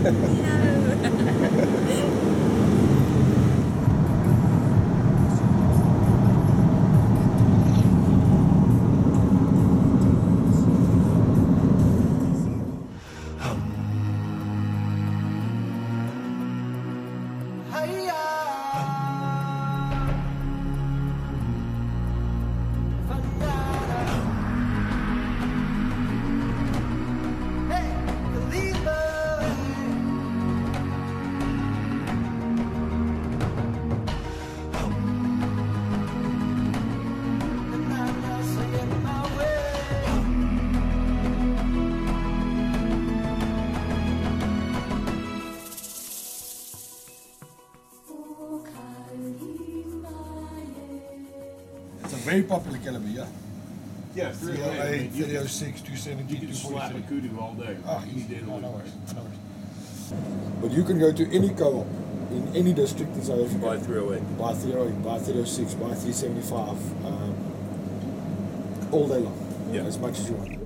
Very popular caliber, yeah. Yeah, 308, 306, 270, you can slap a kudu all day. Oh, easy. No worries. But you can go to any co-op in any district in South Africa. Buy 308. Buy 308, buy 306, buy 375, all day long, as much as you want.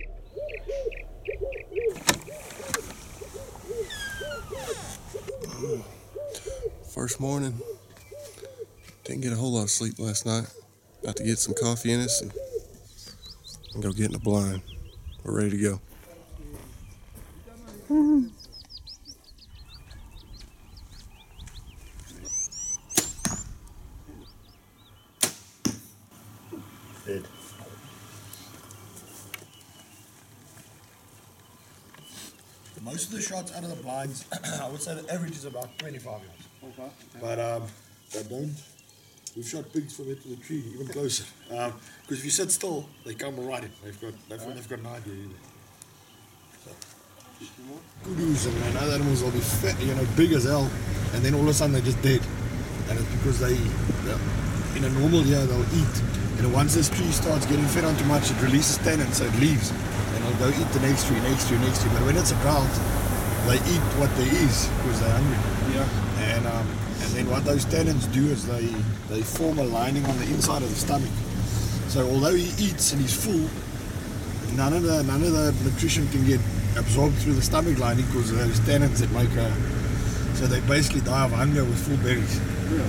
First morning. Didn't get a whole lot of sleep last night. About to get some coffee in us and go get in the blind. We're ready to go. Dead. Most of the shots out of the blinds, I would say the average is about 25 yards. Okay. But they don't. We've shot pigs from it to the tree, even closer. Because if you sit still, they come right in. They've got an idea either. So, kudus and other animals will be fat, big as hell, and then all of a sudden they're just dead. And it's because they in a normal year they'll eat, and once this tree starts getting fed on too much, it releases tannin, so it leaves, and it'll go eat the next tree. But when it's a drought, they eat what there is because they're hungry. Yeah. And then what those tannins do is they form a lining on the inside of the stomach. So although he eats and he's full, none of the nutrition can get absorbed through the stomach lining because of those tannins that make so they basically die of hunger with full berries. Yeah.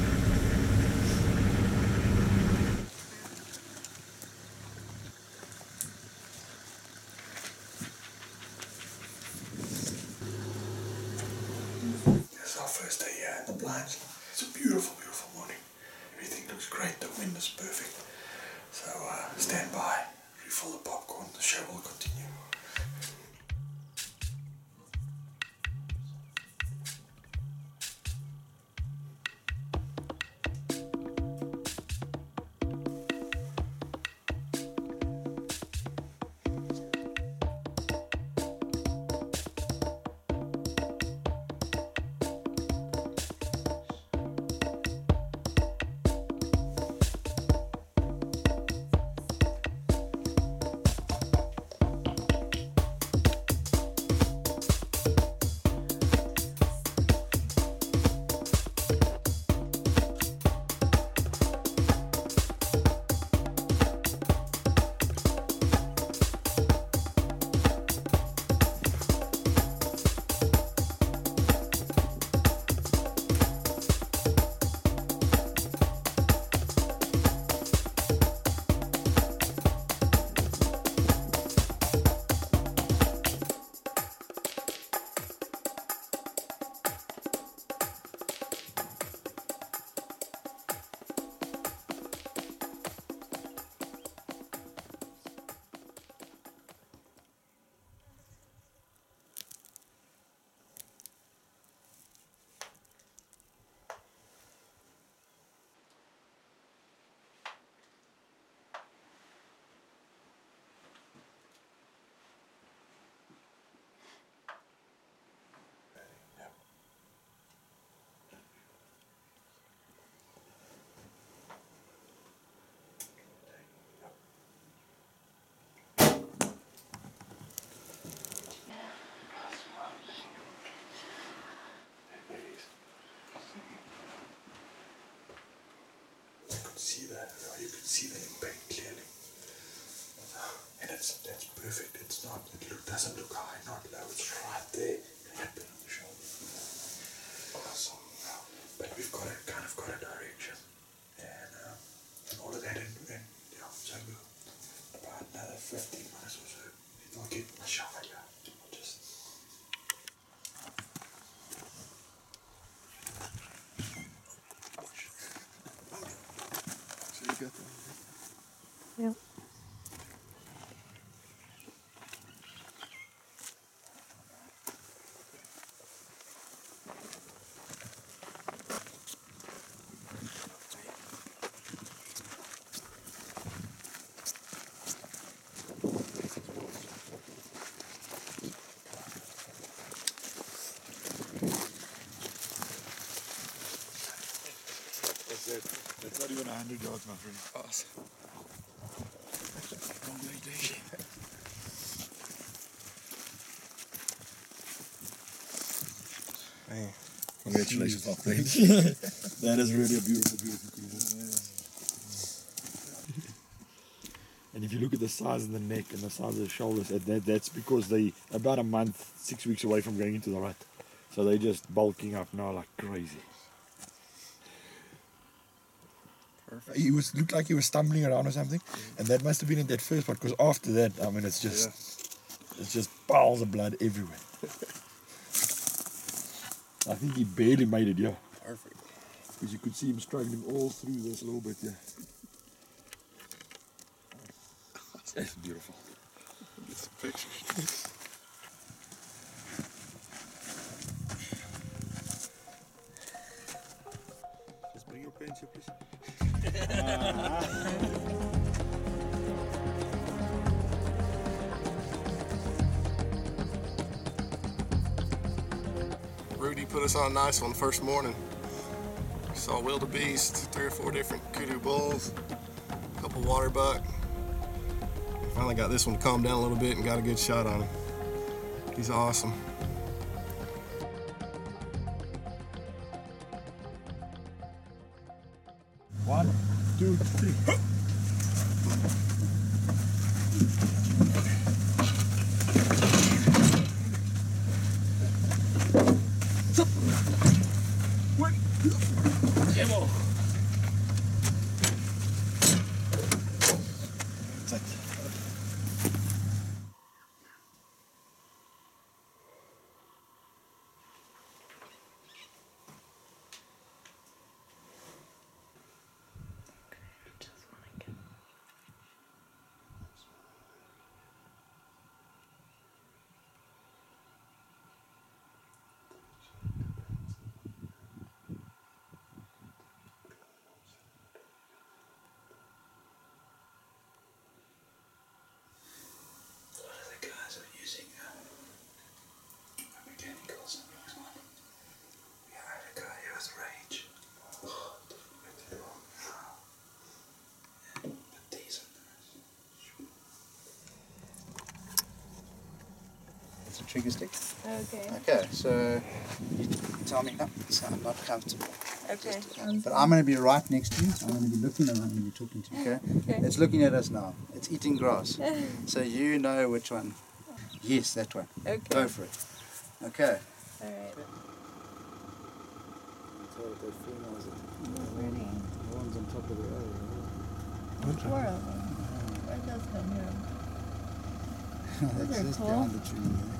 It's our first day here in the blinds. It's a beautiful, beautiful morning. Everything looks great. The wind is perfect. So stand by, refill the popcorn. The show will continue. You could see the impact clearly, and that's perfect. It's not. It doesn't look high, not low. It's right there. happen on the shoulder. Awesome. But we've got a direction. And all of that, and yeah, so about another 15 minutes or so, I'll get my shower here. I'll just. So you got that? Yep. That's not even 100 yards, my friend. Awesome. Man. Congratulations, my friend. That is really a beautiful, beautiful creature. And if you look at the size of the neck and the size of the shoulders, that's because they about a month, 6 weeks away from going into the rut. So they're just bulking up now like crazy. Perfect. He looked like he was stumbling around or something, and that must have been in that first part. Because after that, I mean, it's just piles of blood everywhere. I think he barely made it, yeah. Perfect. Because you could see him struggling all through this a little bit, yeah. That's beautiful. Get some pictures. Just bring your pants here, please. Rudy put us on a nice one the first morning. Saw wildebeest, 3 or 4 different kudu bulls, a couple water buck. Finally got this one to calm down a little bit and got a good shot on him. He's awesome. One, two, three. Trigger stick. Okay. Okay, so you tell me, no, so I'm not comfortable. Okay. But I'm going to be right next to you. So I'm going to be looking around when you're talking to me. Okay? Okay. It's looking at us now. It's eating grass. So you know which one. Yes, that one. Okay. Go for it. Okay. All right. The one's on top of the other. 4 of them. Where does come from? That's They're just cool. behind the tree. Yeah.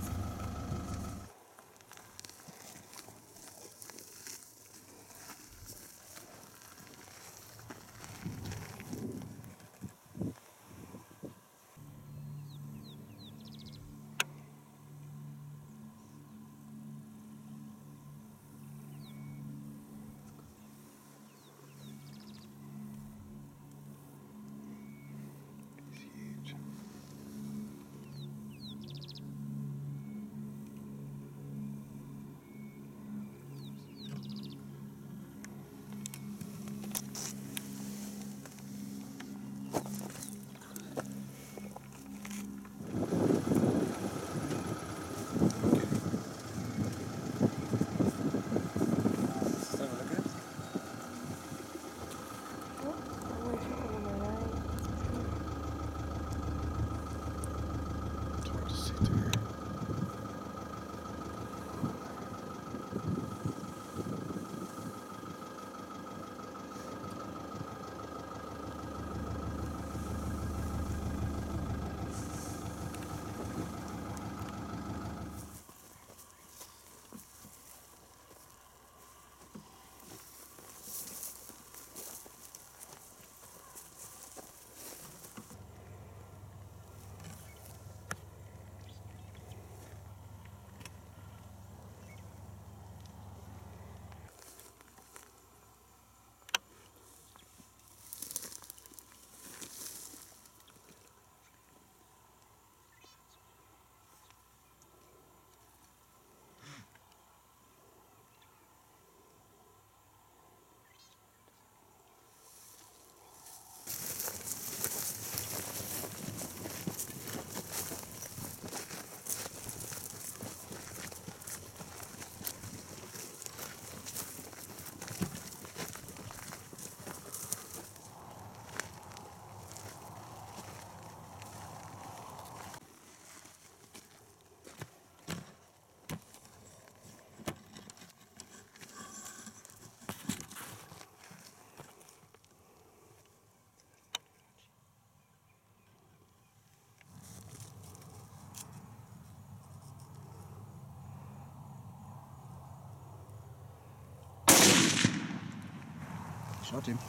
shot him.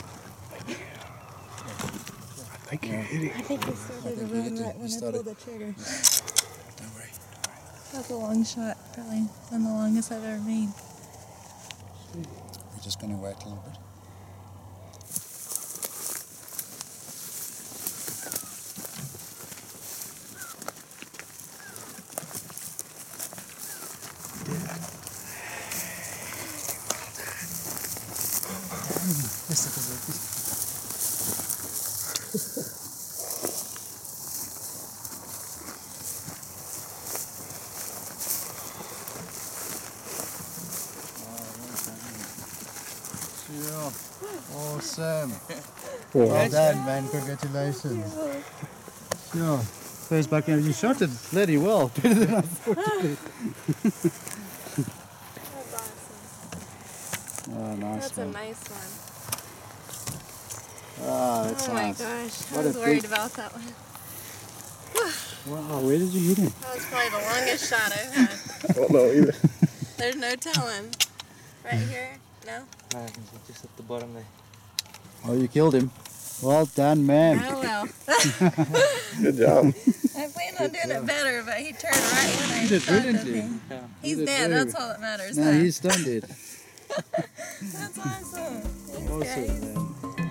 I think you hit it. I think we started to run right when I pulled the trigger. Don't worry. That's a long shot, probably one of the longest I've ever made. We're just going to wait a little bit. Awesome. Well done, man. Congratulations. Sure. First buck, you shot it bloody well. Better than I thought you did. That's awesome. Oh, nice That's one. a nice one. Oh, that's Oh my nice. gosh, What I was a worried big- about that one. Wow, where did you hit him? That was probably the longest shot I've had. I don't know either. There's no telling. Right here? No? No, just at the bottom there. Oh, you killed him. Well done, man. Oh well. Good job. I planned on doing it better, but he turned right when I You did shot the brilliantly. thing. Yeah. He's did dead, very that's all that matters. No, huh? he's done it. That's awesome. Thanks, Awesome, guys. man.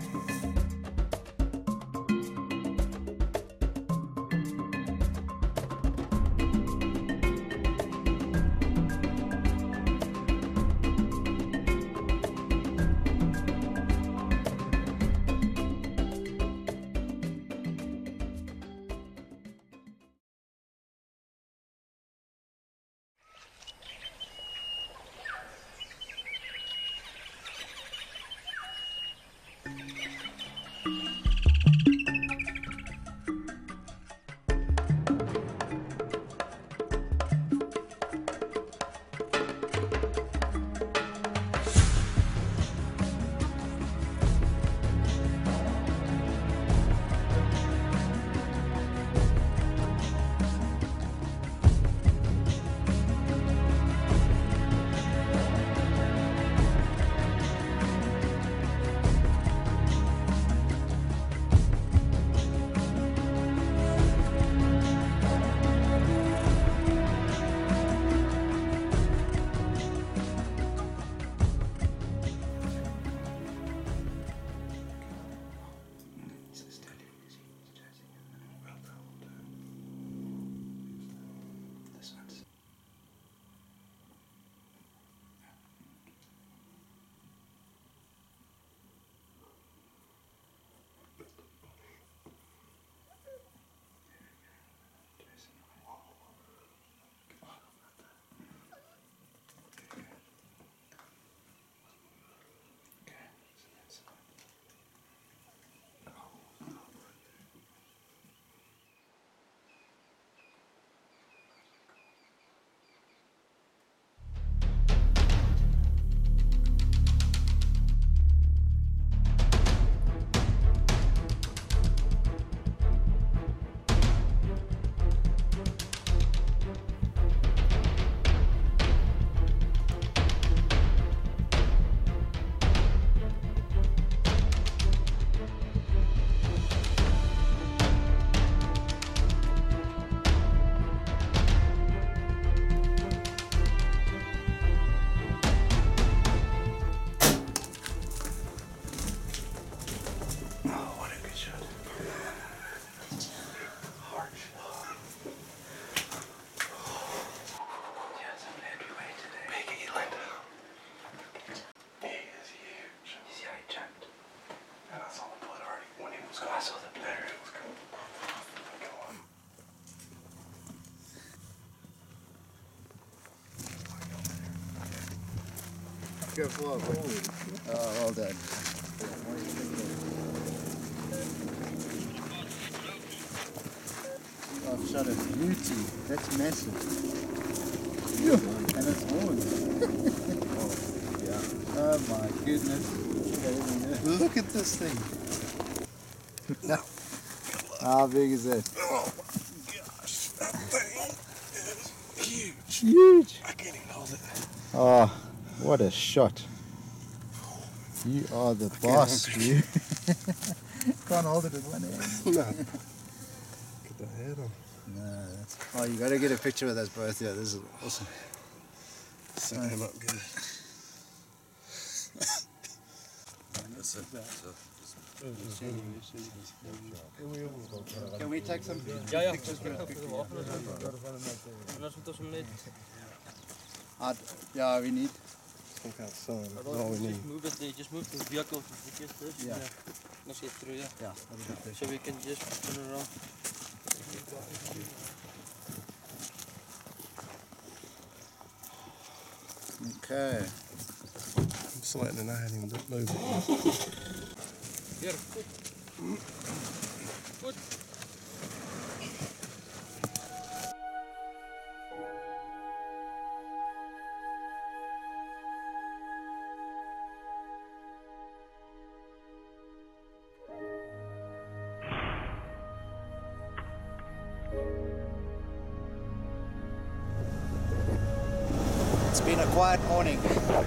Go forward. Oh, well done. Oh, I've shot a beauty. That's massive. And it's horns. Oh my goodness. Look at this thing. How big is that? Oh my gosh, that thing is huge. Huge. I can't even hold it. Oh, what a shot. You are the boss, you. Can't hold it with one hand. No. Get the head on. No, that's... Oh, you gotta get a picture of us both. Yeah, this is awesome. Set him up good. That's it. Can we take some pictures? Yeah, we need. Some kind of sun. That's all we need. Just move the vehicle just this. Yeah. Let's get through, yeah. Yeah, that'll be good. So we can just turn around. Okay. I'm sweating and I hadn't even moved. Here, good. It's been a quiet morning.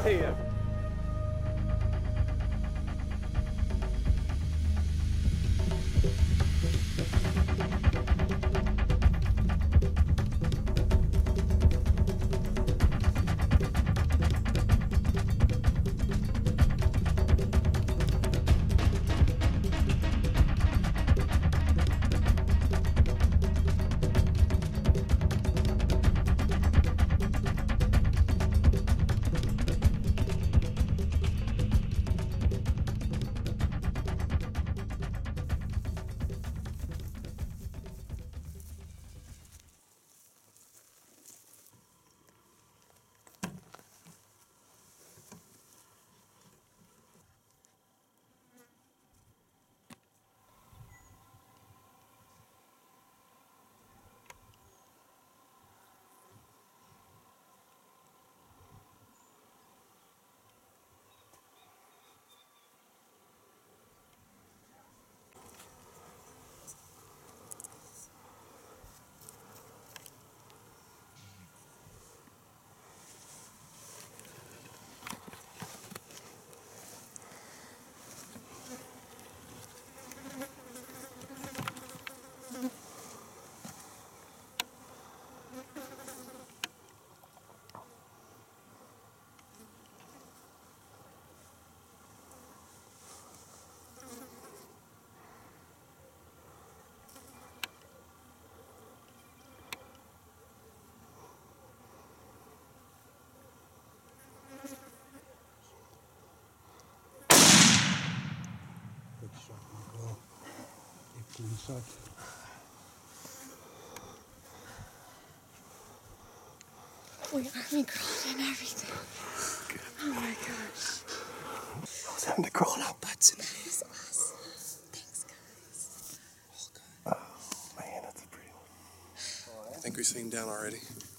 We army crawled and everything. Oh my gosh. I was having to crawl out butts in it. It's awesome. Thanks, guys. Oh man, that's a pretty one. I think we've seen down already.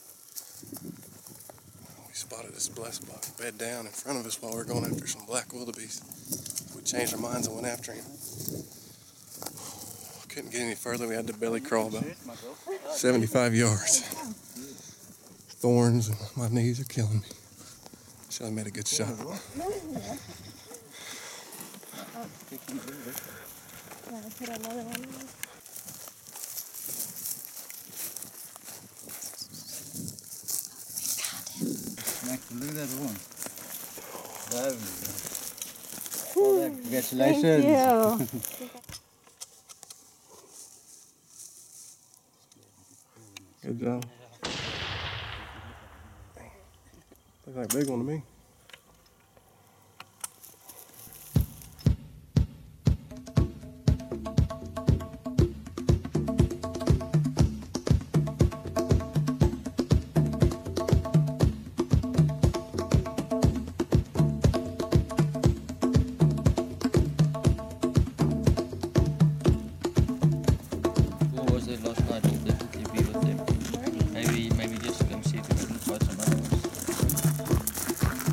We spotted this blessed buck bed down in front of us while we were going after some black wildebeest. We changed our minds and went after him. Couldn't get any further. We had to belly crawl about 75 yards. Thorns and my knees are killing me. Shelly made a good shot. Yeah, put another one in. Look at that one. Congratulations. Thank you. Good job. Look like a big one to me. What was it last night? Did you be with them? Maybe just come see if you can find some other ones.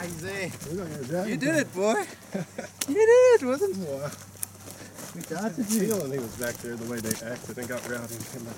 he's there. You did it, boy. You did it, wasn't it? Wow. We doubted The you. feeling he was back there the way they acted and got rowdy and came back.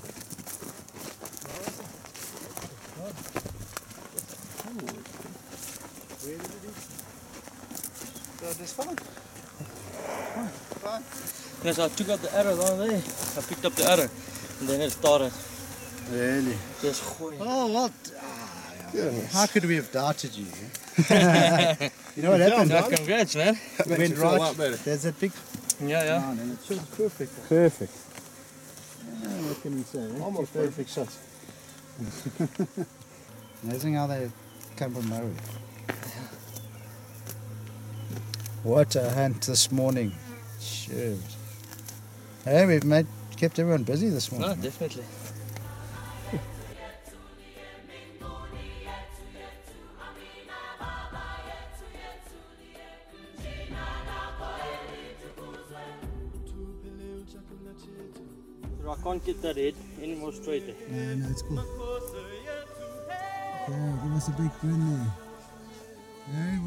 Where did it eat? So this fine. Fine. Yes, I took out the arrow down there. I picked up the arrow and then it started. Really? Just gooien. Oh, what? Goodness. How could we have doubted you? You know what happened? Yeah, congrats, man. That makes Went you feel a right. lot better. There's that big. Yeah, yeah. Oh, and it shows perfect. Perfect. What can we say? Eh? Almost Two perfect shots. Amazing how they come from nowhere. What a hunt this morning. Shit. Hey, we've kept everyone busy this No, morning. definitely. I can't get that head any more straighter. No, it's cool. Okay, give us a big grin there. Hey,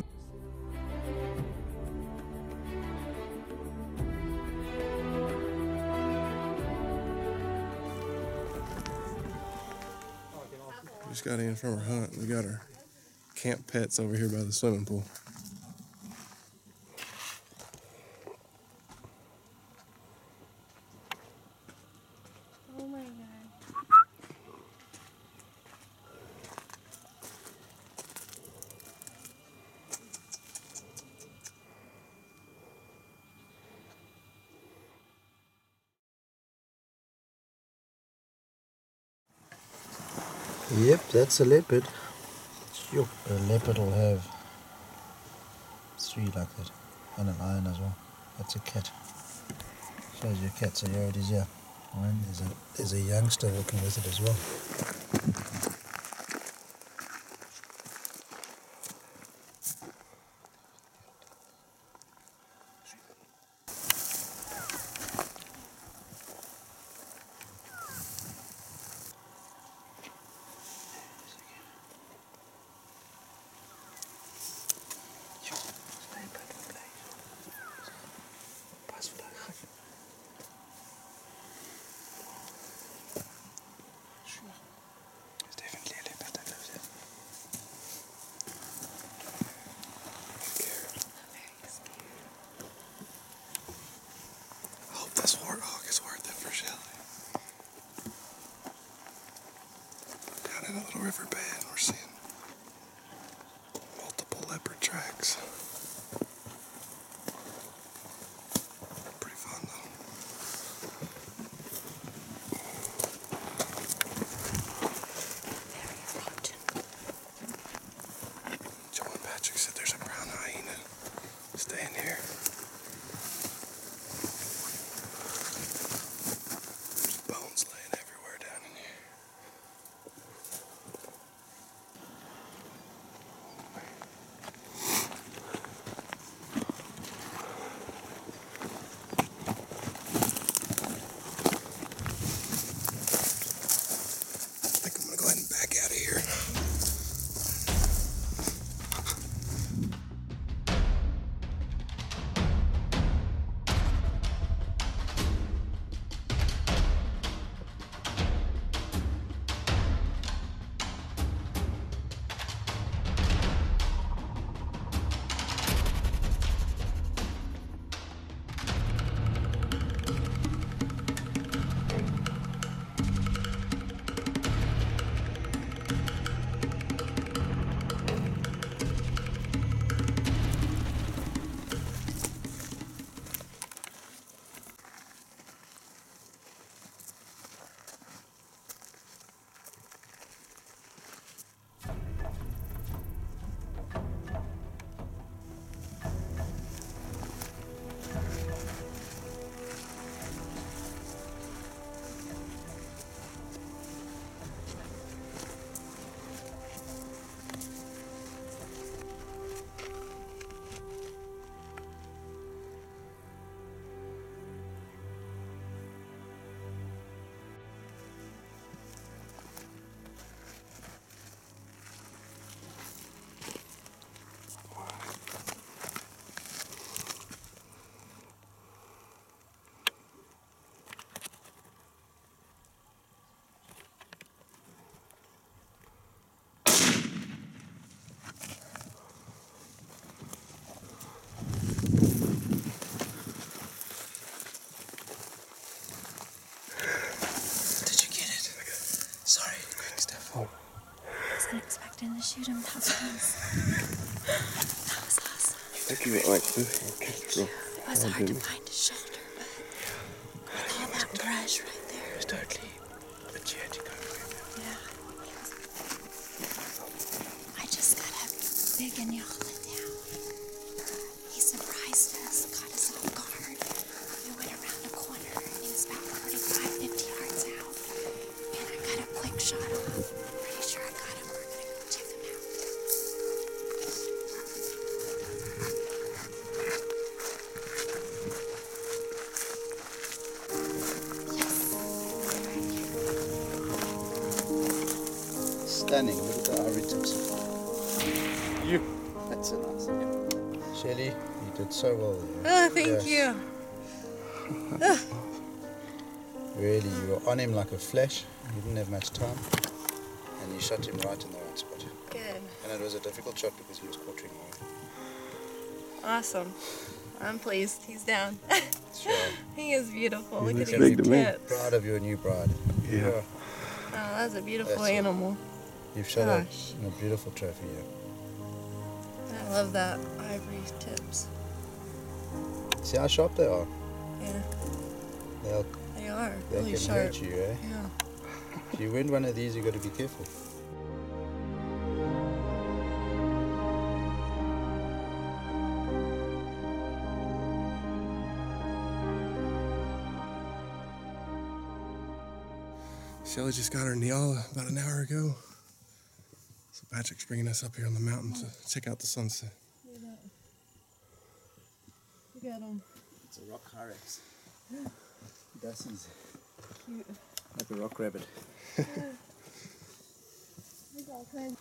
We just got in from our hunt. We got our camp pets over here by the swimming pool. Oh my god. yep, that's a leopard. Sure. A leopard will have 3 like that. And a lion as well. That's a cat. Shows you a cat, so here it is here. And there's a youngster walking with it as well. I hope this warthog is worth it for Shelly. Down in a little riverbed, we're seeing multiple leopard tracks. Pretty fun though. Joe and Patrick said there's a brown hyena staying here. There's bones laying everywhere down in here. shoot him. That was awesome. Thank you. Like this. It was hard to find a shelter, but with all that brush right there. It's totally legit. You got away with it. Yeah. I just got a big Inyala down. He surprised us, caught us off guard. We went around a corner and he was about 45, 50 yards out. And I got a quick shot off. Pretty sure I got him. We're gonna go check him out. Stunning. Look at the ivory tips. That's a nice one. Shelly, you did so well there. Oh, thank you. Really, you were on him like a flash. You didn't have much time. And you shot him right in the right spot. Good. And it was a difficult shot because he was quartering away. Awesome. I'm pleased. He's down. Sure. He is beautiful. Look at looks his big to me. tips. Proud of your new bride. Yeah. Oh, that's a beautiful That's it. animal. You've shot Gosh. a beautiful trophy here. I love that ivory tips. See how sharp they are? Yeah, They are they really can sharp. hurt you, eh? Yeah. If you win one of these, you got to be careful. Shelly just got her Nyala about an hour ago. So Patrick's bringing us up here on the mountain to check out the sunset. Look at him. It's a rock hyrax. Dustin's Cute. like a rock rabbit. Look all kinds.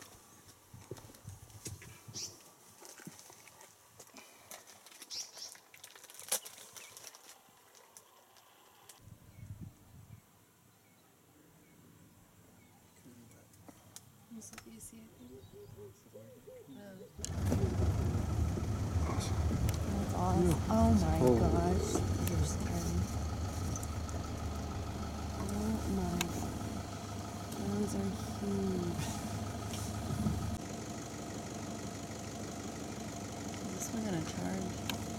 That's awesome. Oh my gosh. You're scary. Oh my. Those are huge. Is this one gonna charge?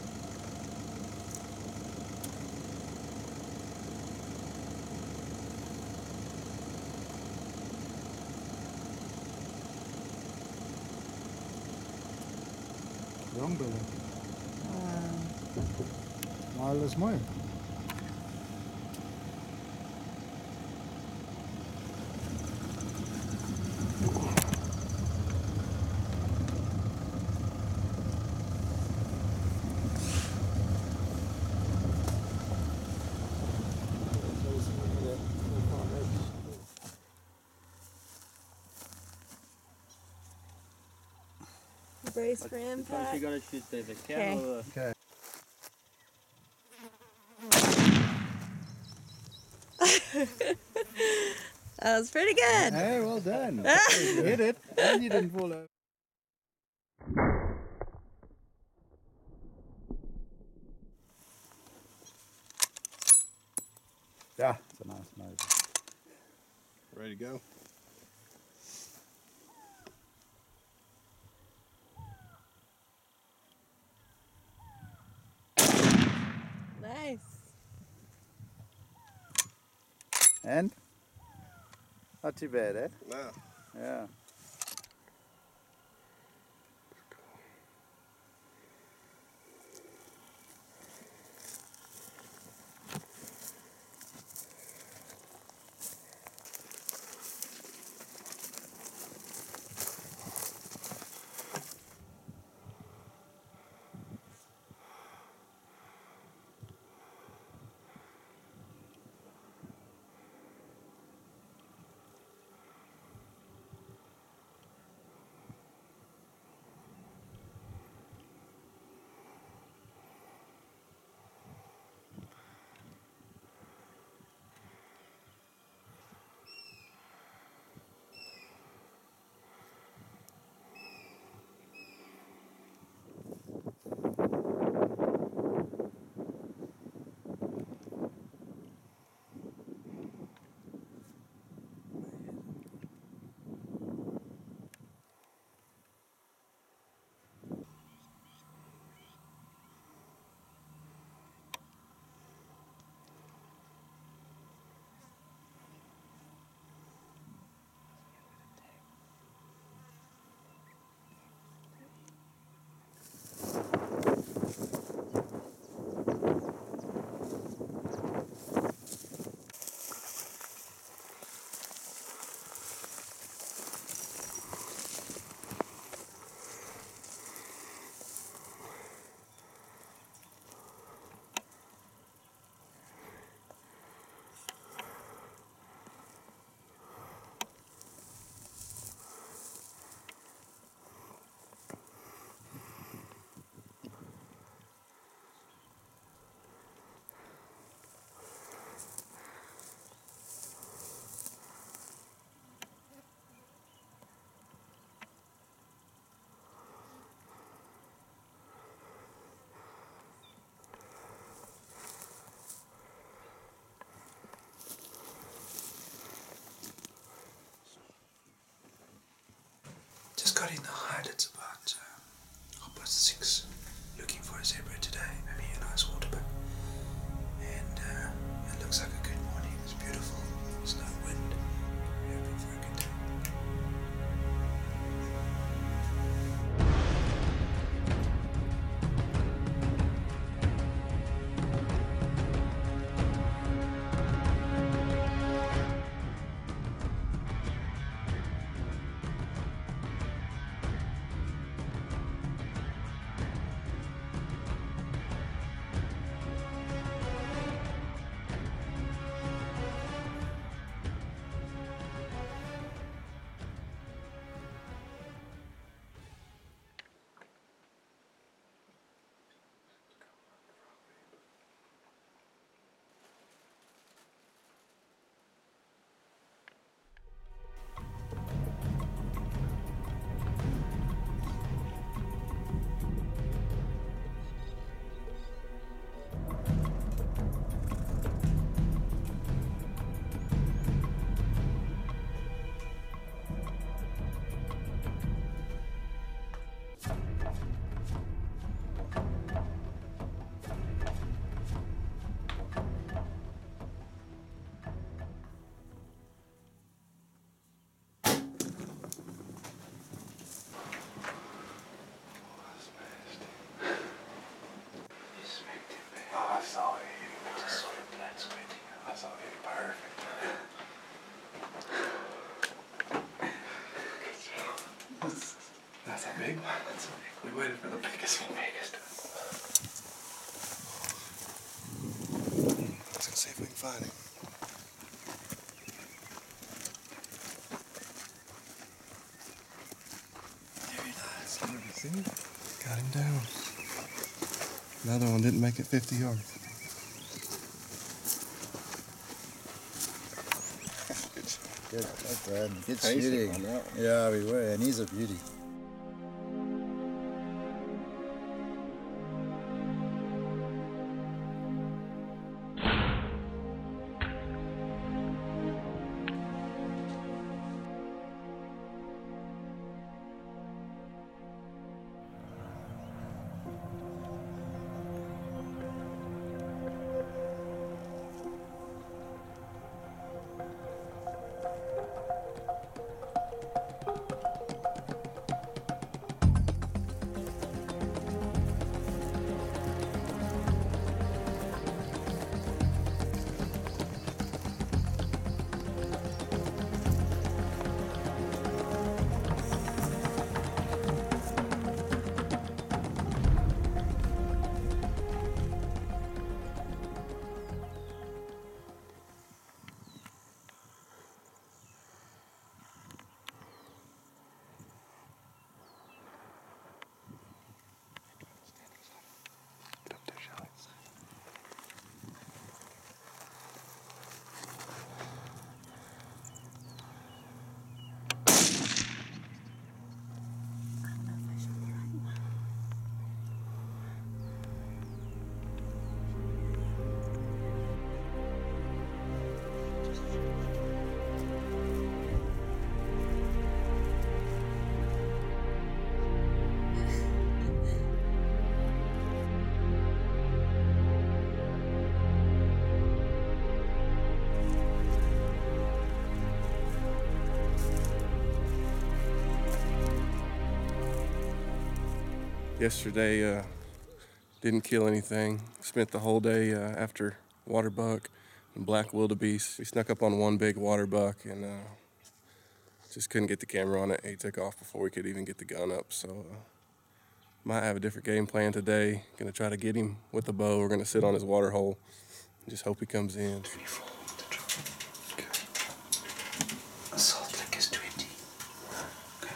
Wrong, brother. Wow. Maar dat is mooi. Brace for impact. You gotta shoot the camera. Okay. That was pretty good. Hey, well done. You hit it and you didn't fall over. Yeah, it's a nice nose. Ready to go? Nice. And? Not too bad, eh? No. Yeah. got in the hut. It's about 6:30. Looking for a zebra today. Maybe a nice waterbuck. And it looks like a good morning. It's beautiful. There's no wind. We're hoping for a good day. That's a big one. We waited for the biggest one. Let's go see if we can find him. Very nice. See? Got him down. Another one didn't make it 50 yards. Good, Brad. Good Pacing shooting. on that one. Yeah, we were, and he's a beauty. Get up there, Shelly. Yesterday, didn't kill anything. Spent the whole day after water buck and black wildebeest. We snuck up on one big water buck and just couldn't get the camera on it. He took off before we could even get the gun up. So might have a different game plan today. Gonna try to get him with the bow. We're gonna sit on his water hole and just hope he comes in. Salt lick is 20. Okay.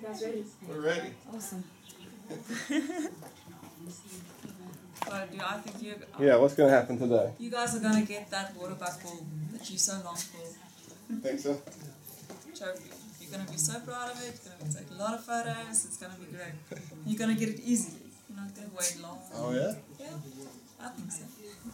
guys ready? We're ready. Awesome. So I think Yeah, what's going to happen today? you guys are going to get that water bug ball that you so long for. Think so? Trophy. You're going to be so proud of it. You're going to take a lot of photos. It's going to be great. You're going to get it easily. You're not going to wait long. Oh, yeah? Yeah, I think so.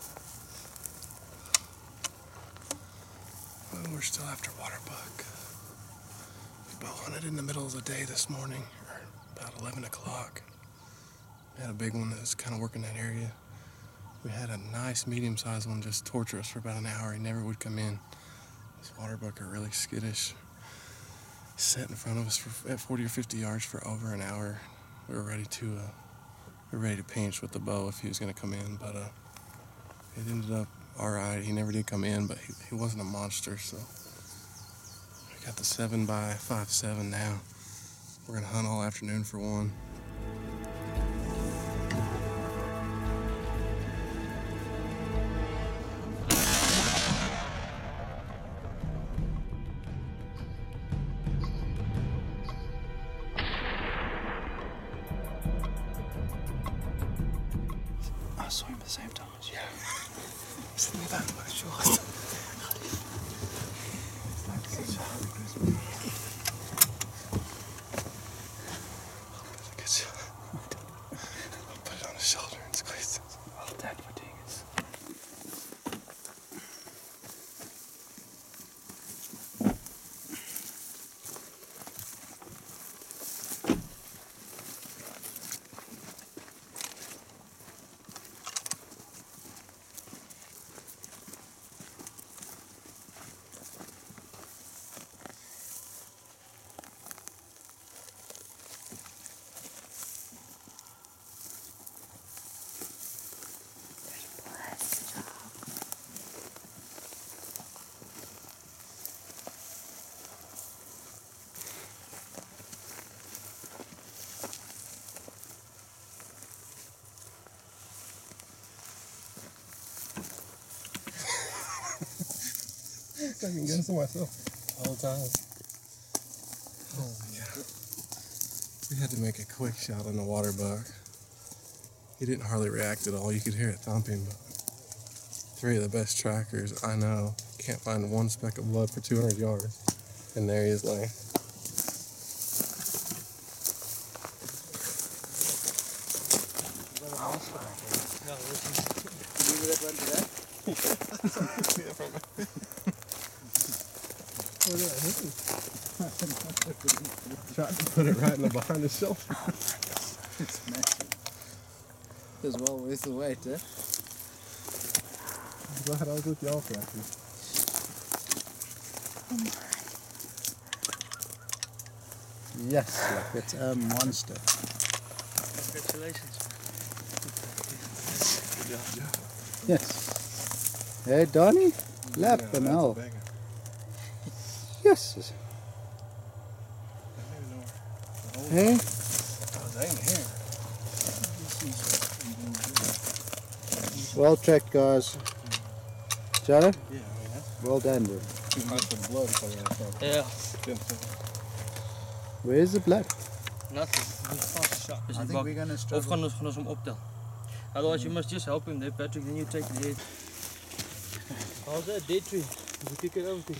Well, we're still after water bug. We bow hunted in the middle of the day this morning, or about 11 o'clock. We had a big one that was kind of working that area. We had a nice medium-sized one just torture us for about an hour. He never would come in. These water buck are really skittish. He sat in front of us at 40 or 50 yards for over an hour. We were ready to pinch with the bow if he was going to come in, but it ended up all right. He never did come in, but he wasn't a monster, so we got the 7x5.7 now. We're going to hunt all afternoon for one. I saw him at the same time as you. Isn't that much short? I'll put it on his shoulder and squeeze it. Well done for doing it. I can get into myself all the time. Oh yeah. We had to make a quick shot on the water buck. He didn't hardly react at all. You could hear it thumping, but 3 of the best trackers I know can't find one speck of blood for 200 yards. And there he is laying. Tried to put it right in the behind his shoulder. It's massive. As well worth the weight, eh? I'm glad I was with y'all for that. Yes, look, it's a monster. Congratulations. Good job. Yes. Hey, Donnie? Lap and all. Yes. Hey? Well tracked, guys. Joe? Yeah, Well done, dude. too much of blood coming out of Yeah, Where's the blood? nothing. I think we're going to struggle. Of gaan ons hom optel. Otherwise you must just help him there, Patrick, then you take the head. How's that dead tree? Did you pick it over?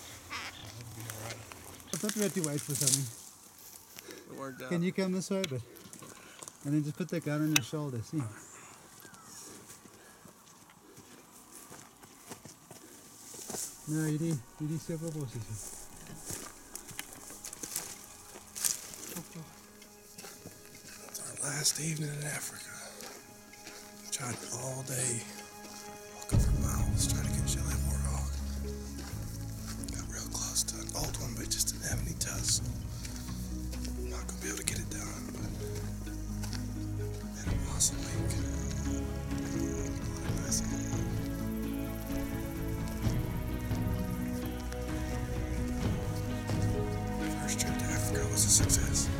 I thought we had to wait for something. It worked out. Can you come this way, but and then just put the gun on your shoulder, see? No, you need several horses. It's our last evening in Africa. We tried all day, walking for miles, trying to get Shelly a warthog. Got real close to an old one, but it just didn't have any tusks. I'm not gonna be able to get it done, but had an awesome week. Nice. My first trip to Africa was a success.